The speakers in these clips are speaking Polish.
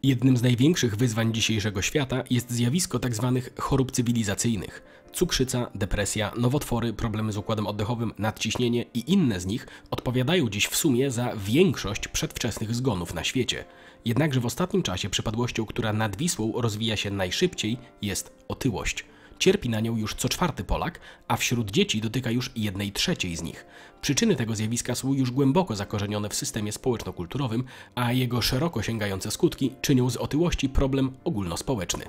Jednym z największych wyzwań dzisiejszego świata jest zjawisko tzw. chorób cywilizacyjnych. Cukrzyca, depresja, nowotwory, problemy z układem oddechowym, nadciśnienie i inne z nich odpowiadają dziś w sumie za większość przedwczesnych zgonów na świecie. Jednakże w ostatnim czasie przypadłością, która nad Wisłą rozwija się najszybciej, jest otyłość. Cierpi na nią już co czwarty Polak, a wśród dzieci dotyka już 1/3 z nich. Przyczyny tego zjawiska są już głęboko zakorzenione w systemie społeczno-kulturowym, a jego szeroko sięgające skutki czynią z otyłości problem ogólnospołeczny.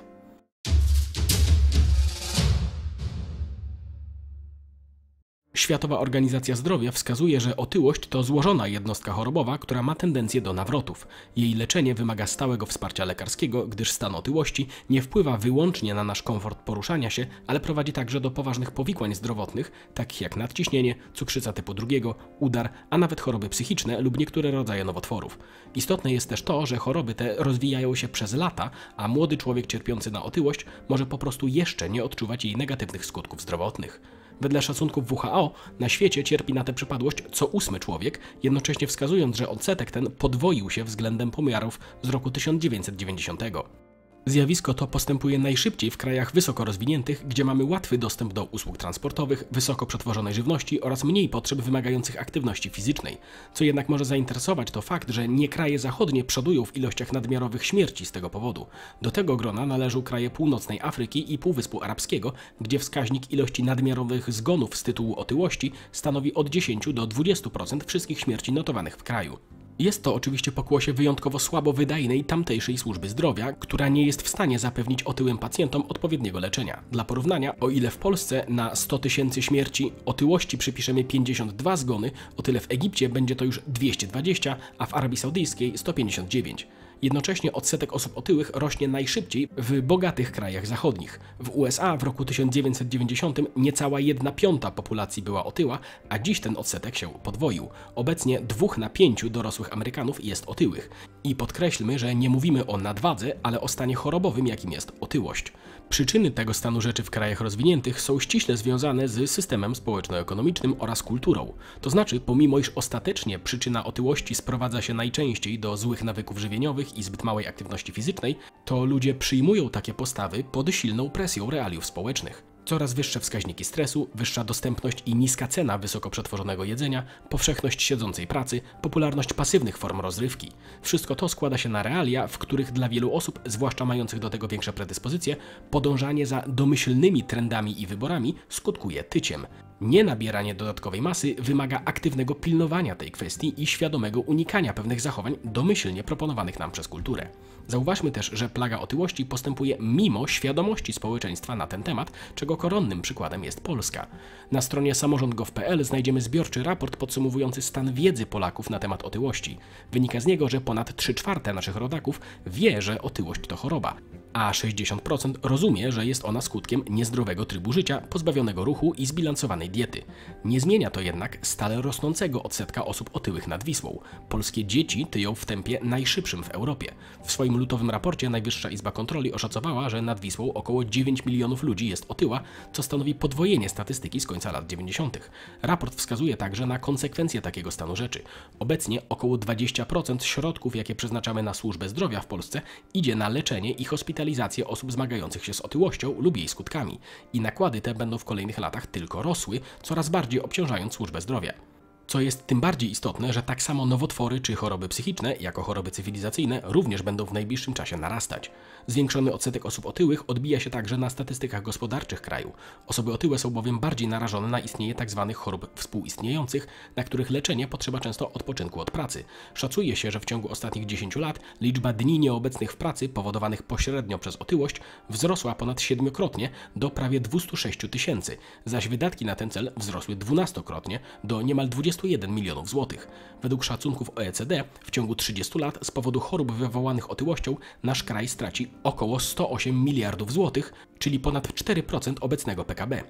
Światowa Organizacja Zdrowia wskazuje, że otyłość to złożona jednostka chorobowa, która ma tendencję do nawrotów. Jej leczenie wymaga stałego wsparcia lekarskiego, gdyż stan otyłości nie wpływa wyłącznie na nasz komfort poruszania się, ale prowadzi także do poważnych powikłań zdrowotnych, takich jak nadciśnienie, cukrzyca typu 2, udar, a nawet choroby psychiczne lub niektóre rodzaje nowotworów. Istotne jest też to, że choroby te rozwijają się przez lata, a młody człowiek cierpiący na otyłość może po prostu jeszcze nie odczuwać jej negatywnych skutków zdrowotnych. Wedle szacunków WHO na świecie cierpi na tę przypadłość co 8 człowiek, jednocześnie wskazując, że odsetek ten podwoił się względem pomiarów z roku 1990. Zjawisko to postępuje najszybciej w krajach wysoko rozwiniętych, gdzie mamy łatwy dostęp do usług transportowych, wysoko przetworzonej żywności oraz mniej potrzeb wymagających aktywności fizycznej. Co jednak może zainteresować, to fakt, że nie kraje zachodnie przodują w ilościach nadmiarowych śmierci z tego powodu. Do tego grona należą kraje północnej Afryki i Półwyspu Arabskiego, gdzie wskaźnik ilości nadmiarowych zgonów z tytułu otyłości stanowi od 10 do 20% wszystkich śmierci notowanych w kraju. Jest to oczywiście pokłosie wyjątkowo słabo wydajnej tamtejszej służby zdrowia, która nie jest w stanie zapewnić otyłym pacjentom odpowiedniego leczenia. Dla porównania, o ile w Polsce na 100 000 śmierci otyłości przypiszemy 52 zgony, o tyle w Egipcie będzie to już 220, a w Arabii Saudyjskiej 159. Jednocześnie odsetek osób otyłych rośnie najszybciej w bogatych krajach zachodnich. W USA w roku 1990 niecała 1/5 populacji była otyła, a dziś ten odsetek się podwoił. Obecnie 2 na 5 dorosłych Amerykanów jest otyłych. I podkreślmy, że nie mówimy o nadwadze, ale o stanie chorobowym, jakim jest otyłość. Przyczyny tego stanu rzeczy w krajach rozwiniętych są ściśle związane z systemem społeczno-ekonomicznym oraz kulturą. To znaczy, pomimo iż ostatecznie przyczyna otyłości sprowadza się najczęściej do złych nawyków żywieniowych i zbyt małej aktywności fizycznej, to ludzie przyjmują takie postawy pod silną presją realiów społecznych. Coraz wyższe wskaźniki stresu, wyższa dostępność i niska cena wysoko przetworzonego jedzenia, powszechność siedzącej pracy, popularność pasywnych form rozrywki. Wszystko to składa się na realia, w których dla wielu osób, zwłaszcza mających do tego większe predyspozycje, podążanie za domyślnymi trendami i wyborami skutkuje tyciem. Nienabieranie dodatkowej masy wymaga aktywnego pilnowania tej kwestii i świadomego unikania pewnych zachowań domyślnie proponowanych nam przez kulturę. Zauważmy też, że plaga otyłości postępuje mimo świadomości społeczeństwa na ten temat, czego koronnym przykładem jest Polska. Na stronie samorząd.gov.pl znajdziemy zbiorczy raport podsumowujący stan wiedzy Polaków na temat otyłości. Wynika z niego, że ponad 3/4 naszych rodaków wie, że otyłość to choroba, a 60% rozumie, że jest ona skutkiem niezdrowego trybu życia, pozbawionego ruchu i zbilansowanej diety. Nie zmienia to jednak stale rosnącego odsetka osób otyłych nad Wisłą. Polskie dzieci tyją w tempie najszybszym w Europie. W swoim lutowym raporcie Najwyższa Izba Kontroli oszacowała, że nad Wisłą około 9 milionów ludzi jest otyła, co stanowi podwojenie statystyki z końca lat 90. Raport wskazuje także na konsekwencje takiego stanu rzeczy. Obecnie około 20% środków, jakie przeznaczamy na służbę zdrowia w Polsce, idzie na leczenie i hospitalizację osób zmagających się z otyłością lub jej skutkami. I nakłady te będą w kolejnych latach tylko rosły, coraz bardziej obciążając służbę zdrowia. Co jest tym bardziej istotne, że tak samo nowotwory czy choroby psychiczne, jako choroby cywilizacyjne, również będą w najbliższym czasie narastać. Zwiększony odsetek osób otyłych odbija się także na statystykach gospodarczych kraju. Osoby otyłe są bowiem bardziej narażone na istnienie tzw. chorób współistniejących, na których leczenie potrzeba często odpoczynku od pracy. Szacuje się, że w ciągu ostatnich 10 lat liczba dni nieobecnych w pracy powodowanych pośrednio przez otyłość wzrosła ponad 7-krotnie do prawie 206 000, zaś wydatki na ten cel wzrosły 12-krotnie do niemal 21 milionów złotych. Według szacunków OECD w ciągu 30 lat z powodu chorób wywołanych otyłością nasz kraj straci około 108 miliardów złotych, czyli ponad 4% obecnego PKB.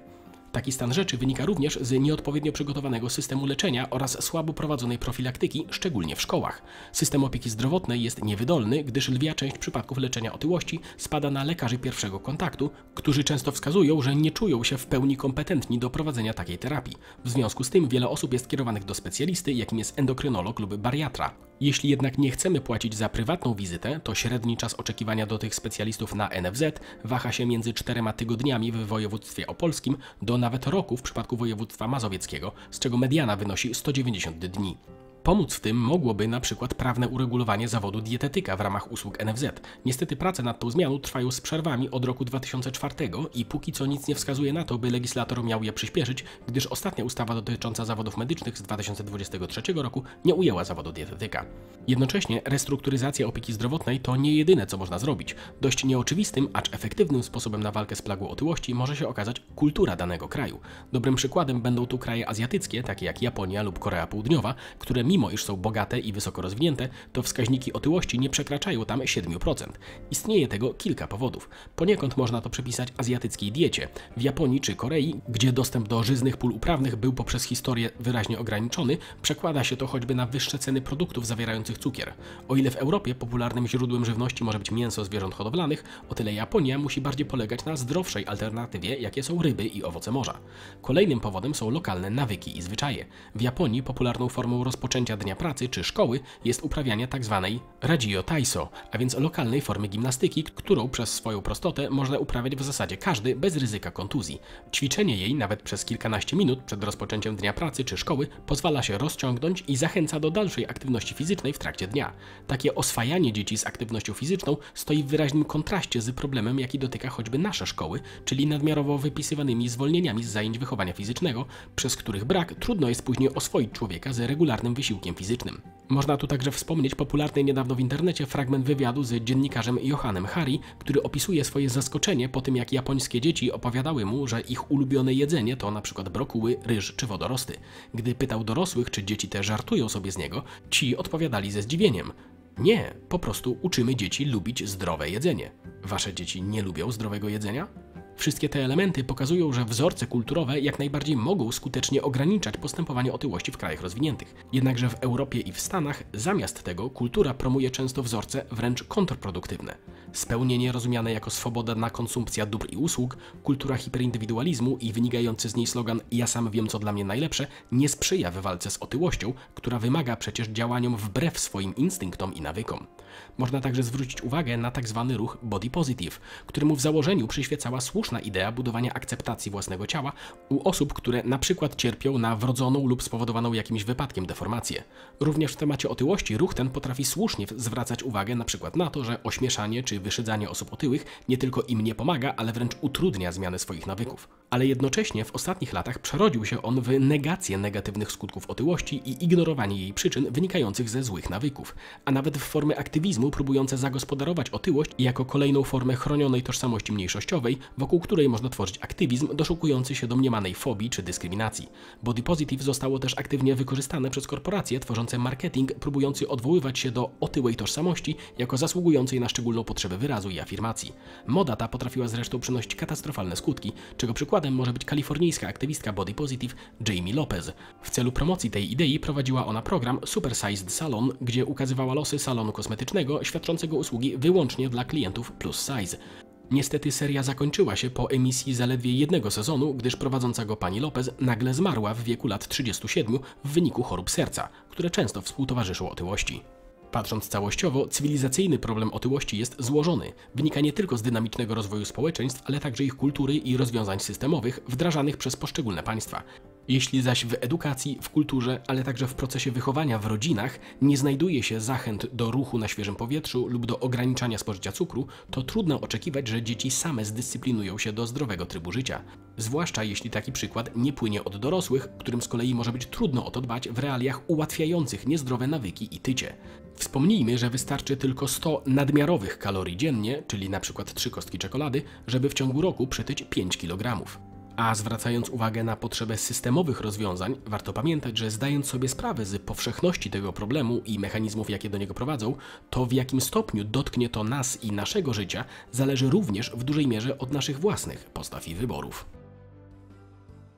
Taki stan rzeczy wynika również z nieodpowiednio przygotowanego systemu leczenia oraz słabo prowadzonej profilaktyki, szczególnie w szkołach. System opieki zdrowotnej jest niewydolny, gdyż lwia część przypadków leczenia otyłości spada na lekarzy pierwszego kontaktu, którzy często wskazują, że nie czują się w pełni kompetentni do prowadzenia takiej terapii. W związku z tym wiele osób jest kierowanych do specjalisty, jakim jest endokrynolog lub bariatra. Jeśli jednak nie chcemy płacić za prywatną wizytę, to średni czas oczekiwania do tych specjalistów na NFZ waha się między 4 tygodniami w województwie opolskim do nawet roku w przypadku województwa mazowieckiego, z czego mediana wynosi 190 dni. Pomóc w tym mogłoby na przykład prawne uregulowanie zawodu dietetyka w ramach usług NFZ. Niestety prace nad tą zmianą trwają z przerwami od roku 2004 i póki co nic nie wskazuje na to, by legislator miał je przyspieszyć, gdyż ostatnia ustawa dotycząca zawodów medycznych z 2023 roku nie ujęła zawodu dietetyka. Jednocześnie restrukturyzacja opieki zdrowotnej to nie jedyne, co można zrobić. Dość nieoczywistym, acz efektywnym sposobem na walkę z plagą otyłości może się okazać kultura danego kraju. Dobrym przykładem będą tu kraje azjatyckie, takie jak Japonia lub Korea Południowa, które mimo iż są bogate i wysoko rozwinięte, to wskaźniki otyłości nie przekraczają tam 7%. Istnieje tego kilka powodów. Poniekąd można to przypisać azjatyckiej diecie. W Japonii czy Korei, gdzie dostęp do żyznych pól uprawnych był poprzez historię wyraźnie ograniczony, przekłada się to choćby na wyższe ceny produktów zawierających cukier. O ile w Europie popularnym źródłem żywności może być mięso zwierząt hodowlanych, o tyle Japonia musi bardziej polegać na zdrowszej alternatywie, jakie są ryby i owoce morza. Kolejnym powodem są lokalne nawyki i zwyczaje. W Japonii popularną formą rozpoczęcia dnia pracy czy szkoły jest uprawianie tzw. Rajio Taiso, a więc lokalnej formy gimnastyki, którą przez swoją prostotę można uprawiać w zasadzie każdy bez ryzyka kontuzji. Ćwiczenie jej nawet przez kilkanaście minut przed rozpoczęciem dnia pracy czy szkoły pozwala się rozciągnąć i zachęca do dalszej aktywności fizycznej w trakcie dnia. Takie oswajanie dzieci z aktywnością fizyczną stoi w wyraźnym kontraście z problemem, jaki dotyka choćby nasze szkoły, czyli nadmiarowo wypisywanymi zwolnieniami z zajęć wychowania fizycznego, przez których brak trudno jest później oswoić człowieka z regularnym wysiłkiem fizycznym. Można tu także wspomnieć popularny niedawno w internecie fragment wywiadu z dziennikarzem Johannem Hari, który opisuje swoje zaskoczenie po tym, jak japońskie dzieci opowiadały mu, że ich ulubione jedzenie to np. brokuły, ryż czy wodorosty. Gdy pytał dorosłych, czy dzieci te żartują sobie z niego, ci odpowiadali ze zdziwieniem: nie, po prostu uczymy dzieci lubić zdrowe jedzenie. Wasze dzieci nie lubią zdrowego jedzenia? Wszystkie te elementy pokazują, że wzorce kulturowe jak najbardziej mogą skutecznie ograniczać postępowanie otyłości w krajach rozwiniętych. Jednakże w Europie i w Stanach zamiast tego kultura promuje często wzorce wręcz kontrproduktywne. Spełnienie rozumiane jako swobodna konsumpcja dóbr i usług, kultura hiperindywidualizmu i wynikający z niej slogan „ja sam wiem, co dla mnie najlepsze” nie sprzyja w walce z otyłością, która wymaga przecież działaniom wbrew swoim instynktom i nawykom. Można także zwrócić uwagę na tzw. ruch body positive, któremu w założeniu przyświecała słuszna idea budowania akceptacji własnego ciała u osób, które na przykład cierpią na wrodzoną lub spowodowaną jakimś wypadkiem deformację. Również w temacie otyłości ruch ten potrafi słusznie zwracać uwagę na przykład na to, że ośmieszanie czy wyszydzanie osób otyłych nie tylko im nie pomaga, ale wręcz utrudnia zmianę swoich nawyków. Ale jednocześnie w ostatnich latach przerodził się on w negację negatywnych skutków otyłości i ignorowanie jej przyczyn wynikających ze złych nawyków, a nawet w formy aktywizmu próbujące zagospodarować otyłość jako kolejną formę chronionej tożsamości mniejszościowej, wokół której można tworzyć aktywizm doszukujący się domniemanej fobii czy dyskryminacji. Body positive zostało też aktywnie wykorzystane przez korporacje tworzące marketing próbujący odwoływać się do otyłej tożsamości jako zasługującej na szczególną potrzebę wyrazu i afirmacji. Moda ta potrafiła zresztą przynosić katastrofalne skutki, czego przykładem może być kalifornijska aktywistka body positive Jamie Lopez. W celu promocji tej idei prowadziła ona program Super Sized Salon, gdzie ukazywała losy salonu kosmetycznego świadczącego usługi wyłącznie dla klientów plus size. Niestety seria zakończyła się po emisji zaledwie jednego sezonu, gdyż prowadząca go pani Lopez nagle zmarła w wieku lat 37 w wyniku chorób serca, które często współtowarzyszą otyłości. Patrząc całościowo, cywilizacyjny problem otyłości jest złożony. Wynika nie tylko z dynamicznego rozwoju społeczeństw, ale także ich kultury i rozwiązań systemowych wdrażanych przez poszczególne państwa. Jeśli zaś w edukacji, w kulturze, ale także w procesie wychowania w rodzinach nie znajduje się zachęt do ruchu na świeżym powietrzu lub do ograniczania spożycia cukru, to trudno oczekiwać, że dzieci same zdyscyplinują się do zdrowego trybu życia. Zwłaszcza jeśli taki przykład nie płynie od dorosłych, którym z kolei może być trudno o to dbać w realiach ułatwiających niezdrowe nawyki i tycie. Wspomnijmy, że wystarczy tylko 100 nadmiarowych kalorii dziennie, czyli np. 3 kostki czekolady, żeby w ciągu roku przytyć 5 kg. A zwracając uwagę na potrzebę systemowych rozwiązań, warto pamiętać, że zdając sobie sprawę z powszechności tego problemu i mechanizmów, jakie do niego prowadzą, to w jakim stopniu dotknie to nas i naszego życia, zależy również w dużej mierze od naszych własnych postaw i wyborów.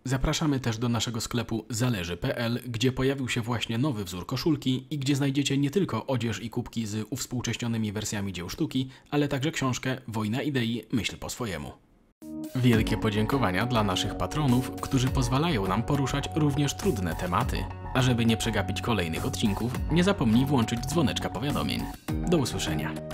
Zapraszamy też do naszego sklepu zależy.pl, gdzie pojawił się właśnie nowy wzór koszulki i gdzie znajdziecie nie tylko odzież i kubki z uwspółcześnionymi wersjami dzieł sztuki, ale także książkę Wojna idei, myśl po swojemu. Wielkie podziękowania dla naszych patronów, którzy pozwalają nam poruszać również trudne tematy. A żeby nie przegapić kolejnych odcinków, nie zapomnij włączyć dzwoneczka powiadomień. Do usłyszenia.